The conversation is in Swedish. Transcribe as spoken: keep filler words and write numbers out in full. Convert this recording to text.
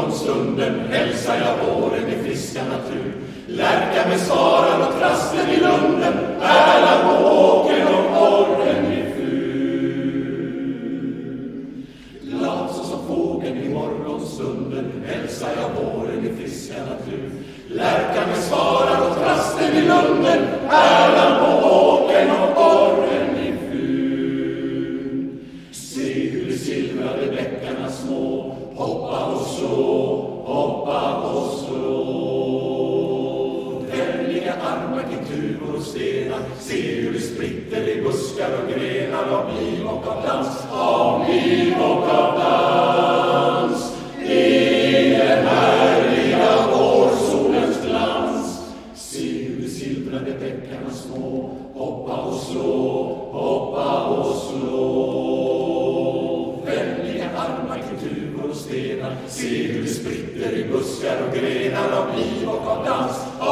morgonstunden hälsar jag våren i friska natur. Lärka med svarar och trasten i lunden, pärlan på åken och orren i fur. Glad så som fågeln i morgonstunden hälsar jag våren i friska natur. Lärka med svarar och trasten i lunden, pärlan på åken och orren i fur. Se hur de silvrade bäckarna små hoppa och slå, hoppa och slå. Vänliga armar till tuvor och stenar, se hur det spritter i buskar och grenar av liv och av dans, av liv och av dans. I den härliga vårsolens glans. Se hur de silvrade bäckarna små hoppa och slå, hoppa och slå. Vänliga armar till tuvor och stenar, se hur det spritter i buskar och grenar av liv och av dans.